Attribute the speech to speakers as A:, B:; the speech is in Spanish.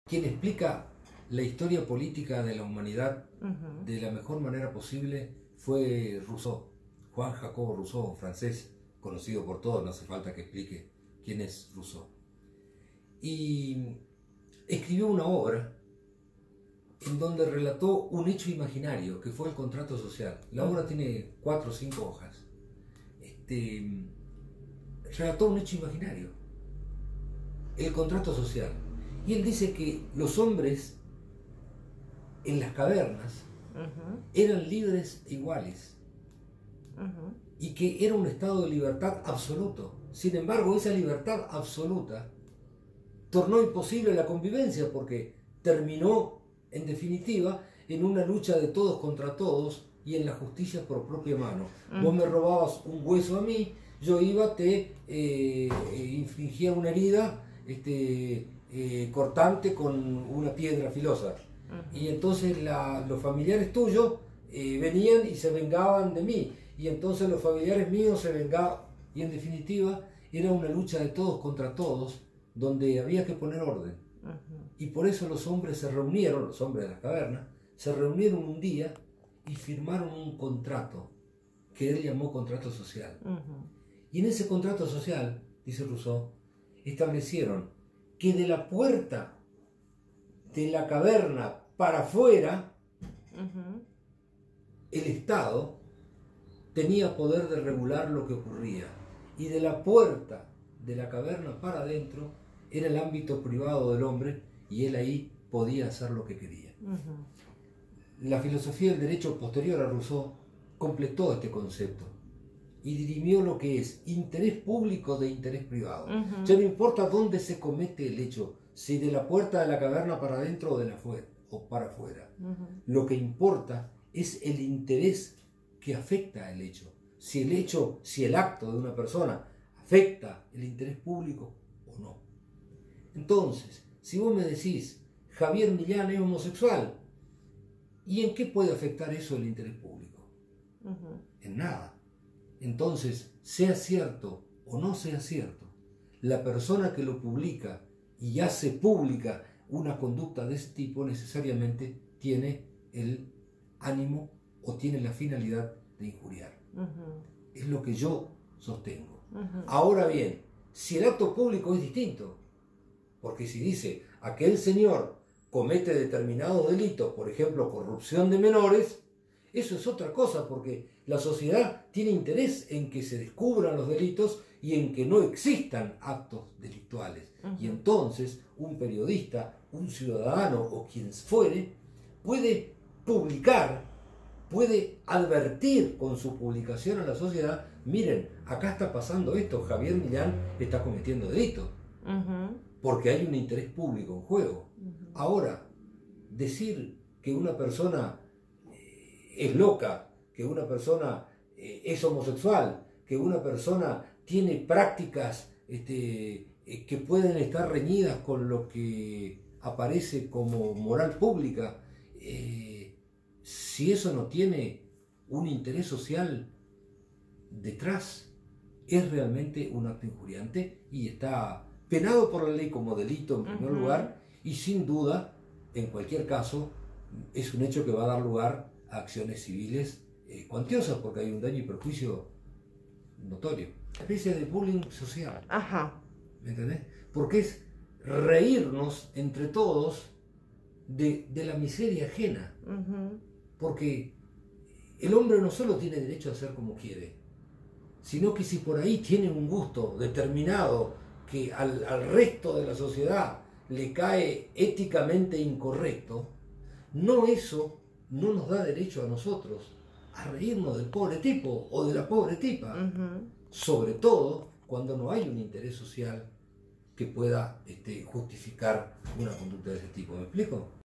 A: Quien explica la historia política de la humanidad de la mejor manera posible fue Rousseau, Juan Jacobo Rousseau, francés, conocido por todos, no hace falta que explique quién es Rousseau. Y escribió una obra en donde relató un hecho imaginario, que fue el contrato social. La obra tiene 4 o 5 hojas. Relató un hecho imaginario, el contrato social. Y él dice que los hombres en las cavernas eran libres e iguales, y que era un estado de libertad absoluto. Sin embargo, esa libertad absoluta tornó imposible la convivencia, porque terminó, en definitiva, en una lucha de todos contra todos y en la justicia por propia mano. Vos me robabas un hueso a mí, yo iba, te infligía una herida cortante con una piedra filosa. Y entonces los familiares tuyos venían y se vengaban de mí, y entonces los familiares míos se vengaban, y en definitiva era una lucha de todos contra todos, donde había que poner orden. Y por eso los hombres se reunieron, los hombres de las cavernas, se reunieron un día y firmaron un contrato, que él llamó contrato social. Y en ese contrato social, dice Rousseau, establecieron que de la puerta de la caverna para afuera, el Estado tenía poder de regular lo que ocurría, y de la puerta de la caverna para adentro era el ámbito privado del hombre, y él ahí podía hacer lo que quería. La filosofía del derecho posterior a Rousseau completó este concepto y dirimió lo que es interés público de interés privado. Ya no importa dónde se comete el hecho, si de la puerta de la caverna para adentro o de la o para afuera. Lo que importa es el interés que afecta el hecho. Si el acto de una persona afecta el interés público o no. Entonces, si vos me decís, Javier Millán es homosexual, ¿y en qué puede afectar eso el interés público? En nada. Entonces, sea cierto o no sea cierto, la persona que lo publica y hace pública una conducta de ese tipo necesariamente tiene el ánimo o tiene la finalidad de injuriar. Es lo que yo sostengo. Ahora bien, si el acto público es distinto, porque si dice aquel señor comete determinados delitos, por ejemplo corrupción de menores, eso es otra cosa, porque la sociedad tiene interés en que se descubran los delitos y en que no existan actos delictuales. Y entonces un periodista, un ciudadano o quien fuere, puede publicar, puede advertir con su publicación a la sociedad: miren, acá está pasando esto, Javier Millán está cometiendo delitos, porque hay un interés público en juego. Ahora, decir que una persona es loca, que una persona es homosexual, que una persona tiene prácticas que pueden estar reñidas con lo que aparece como moral pública, si eso no tiene un interés social detrás, es realmente un acto injuriante y está penado por la ley como delito en primer lugar, y sin duda, en cualquier caso, es un hecho que va a dar lugar a acciones civiles cuantiosas, porque hay un daño y perjuicio notorio. Una especie de bullying social. ¿Me entendés? Porque es reírnos entre todos de la miseria ajena. Porque el hombre no solo tiene derecho a hacer como quiere, sino que si por ahí tiene un gusto determinado que al resto de la sociedad le cae éticamente incorrecto, eso no nos da derecho a nosotros a reírnos del pobre tipo o de la pobre tipa, sobre todo cuando no hay un interés social que pueda justificar una conducta de ese tipo. ¿Me explico?